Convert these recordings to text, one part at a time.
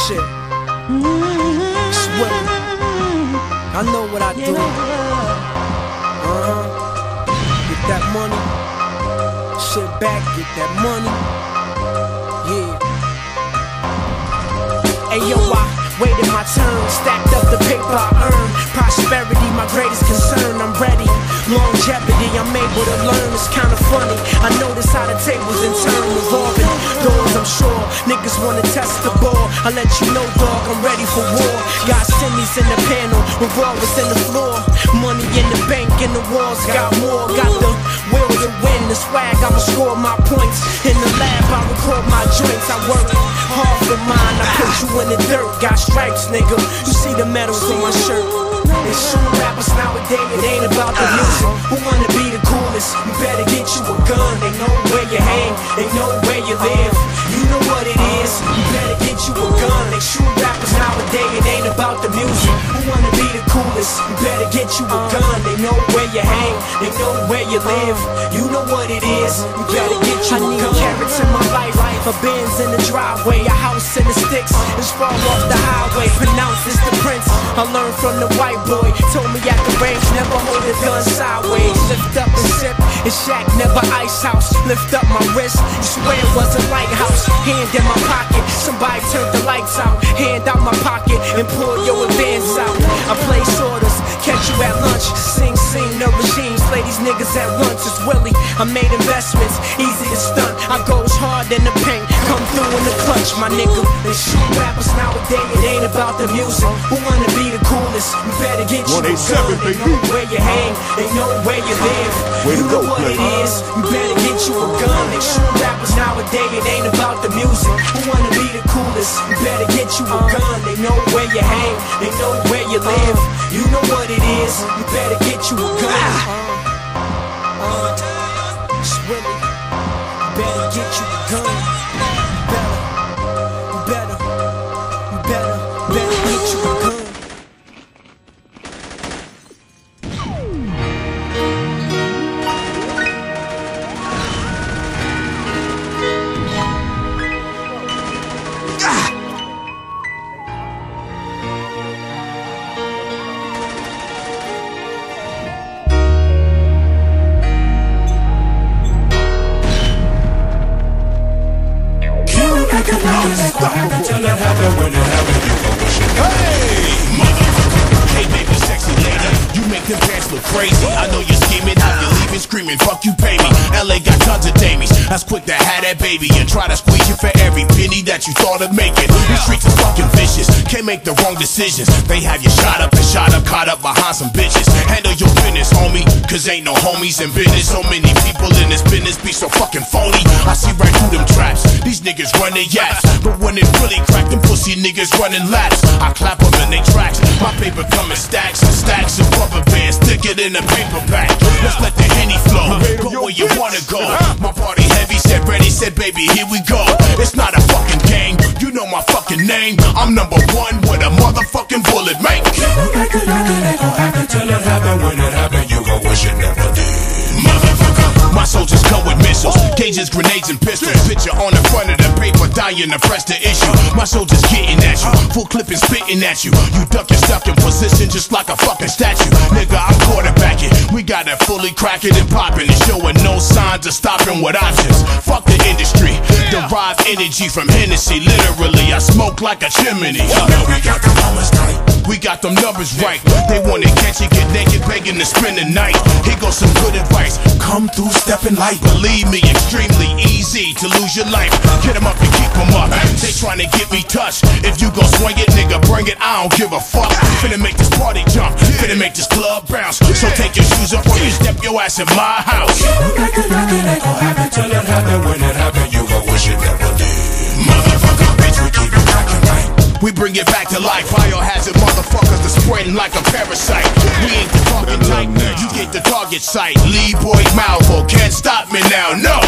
shit. It's Willie. I know what I do. Get that money. Sit back, get that money. Yeah. Hey yo, I waited my turn, stacked up the paper I earned. Prosperity, my greatest concern, I'm ready. Longevity, I'm able to learn, it's kinda funny. I notice how the tables in turn revolving. Doors, I'm sure, niggas wanna test the ball. I let you know, dog, I'm ready for war. Got semis in the panel, revolvers in the floor. Money in the bank, in the walls, got more. Got the will to win, the swag, I'ma score my points. In the lab, I record my joints, I work hard for mine, I put you in the dirt. Got stripes, nigga, you see the medals on my shirt. They shoot rappers nowadays, it ain't about the music. Who wanna be the coolest? You better get you a gun. They know where you hang, they know where you live. You know what it is, you better get you a gun. They shoot rappers nowadays, it ain't about the music. Who wanna be the coolest? You better get you a gun. They know where you hang, they know where you live. You know what it is, you better get you a gun. I need carrots in my life, a Benz in the driveway, a house in the sticks. It's far off the highway, pronounced as the prince. I learned from the white boy, told me at the range, never hold a gun sideways. Lift up and sip, it's Shack, never ice house. Lift up my wrist, you swear it was a lighthouse. Hand in my pocket, somebody turned the lights out. Hand out my pocket and pull your advance out. I place orders, catch you at lunch. Sing, no regimes, play these niggas at once. It's Willie, I made investments, easy to stunt. I goes hard in the paint, come through in the clutch, my nigga. They shoot rappers nowadays, it ain't about the music. Who wanna be the coolest? You better get you a gun. They know where you hang, they know where you live. You know what it is, you better get you a gun. They shoot rappers nowadays, it ain't about the music. Who wanna be the coolest? You better get you a gun. They know where you hang, they know where you live. You know what it is, you better get you a gun. It's Willie, you better get you a gun. You better get you a gun. Tell it happen when it happen, you gon' wish it. Hey, motherfucker. Hey, baby, sexy lady, you make them pants look crazy. I know you're scheming, how you leaving, screaming, fuck you, pay me. LA got tons of damies, that's quick to have that baby and try to squeeze you for every penny that you thought of making. These streets are fucking vicious, can't make the wrong decisions. They have you shot up, caught up behind some bitches. Handle your business, homie, cause ain't no homies in business. So many people in this business be so fucking phony. I see right through them traps, these niggas run their yaps. But when it really crack, them pussy niggas running laps. I clap them in they tracks, my paper come in stacks and stacks of rubber bands. Stick it in a paper bag, let's let the Henny flow. Go where you wanna go. My party heavy, said ready, said baby, here we go. It's not a fucking game, you know my fucking name. I'm number one with a motherfucking bullet, make it gon' happen till it happen. When it happen, you gon' wish it never did. Motherfucker, my soldiers come with missiles, cages, grenades, and pistols. Picture on the front of the paper, dying to press the issue. My soldiers getting at you, full clip and spitting at you. You duck and stuck in position just like a fucking statue. Nigga, I'm quarterbacking, we got it fully cracking and popping and showing no signs of stopping with options. Fuck the industry, derive energy from Hennessy. Literally, I smoke like a chimney. Now we got the numbers tight, we got them numbers right. They wanna catch you, get naked, begging to spend the night. Here goes some good advice, come through stepping light. Believe me, extremely easy to lose your life. Get them up and keep them up, they trying to get me touched. If you gon' swing it, nigga, bring it, I don't give a fuck. Finna make this party jump, finna make this club bounce. So take your shoes off or you step your ass in my house. It gon' happen till it happen. When it happen, you gon' wish it never did. Motherfucker, bitch, we keep it crackin' right. We bring it back to life. Biohazard motherfuckers that's spreading like a parasite. We ain't the target type, you get the target sight. Lead boy Malvo, can't stop me now, no.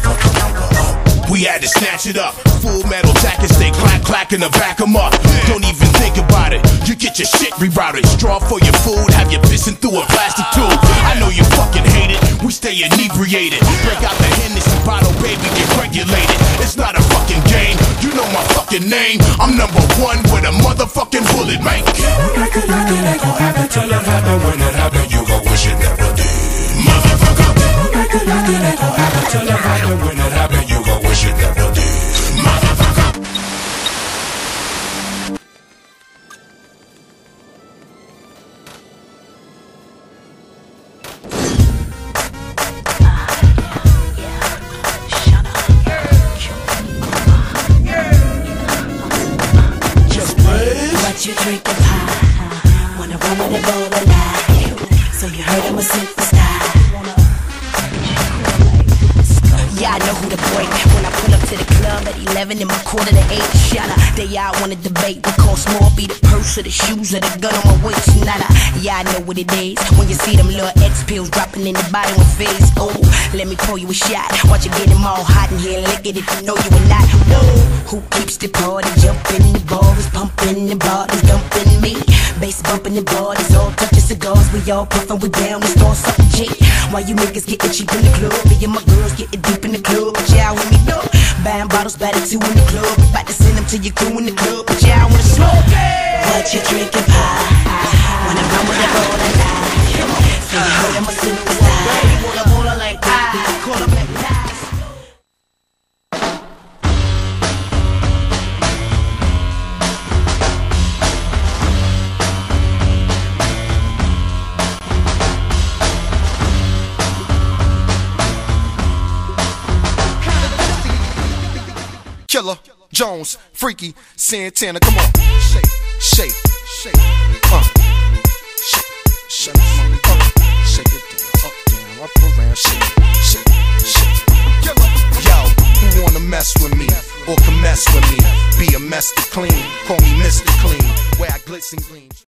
We had to snatch it up. Full metal jackets, they clack and to back 'em up. Don't even think about it, you get your shit rerouted. Straw for your food, have you pissing through a plastic tube. I know you fucking hate it, we stay inebriated. Break out the Hennessy bottle, baby, get regulated. It's not a fucking game, you know my fucking motherfucking name. I'm number one with a motherfucking bullet, man. Like it ain't gon' happen till it happen. When it happen, you gon' wish it never did. Motherfucker. Like it ain't gon' happen till it happen. When it happen, you gon' wish it never did. Motherfucker. You drink the pie, wanna run with a bowl of life. So you heard I'm a superstar. Yeah, I know who to break when I pull up to the club at 11 in my quarter to 8. Shut up, they all wanna debate. What costs more, be the purse or the shoes or the gun on my waist? Nada, yeah, I know what it is. When you see them little X pills dropping in the bottom of face. Oh, let me pour you a shot. Watch you get them all hot in here, lick it if you know you are not. Whoa, who keeps the party jumping? The ball is pumping, the body's dumping me. Bass bumping the bodies, all touching cigars. We all puffin', we down, we start something G. Why you niggas getting cheap in the club? Me and my girls getting deep in the club, but y'all with me though. Buying bottles, battle two in the club. About to send them to your crew in the club, but y'all wanna smoke it. What you drinking, pie? Wanna run with the ball of life. So you heard I'm a superstar. Wanna roll like pie, call them like pies. Killer, Jones, Freaky, Santana, come on. Shake, shake, shake, shake, shake, shake it down, up, down, up, around, shake, shake, shake. Killer, yo, who wanna mess with me, or can mess with me? Be a mess to clean, call me Mr. Clean, where I glitz and gleam.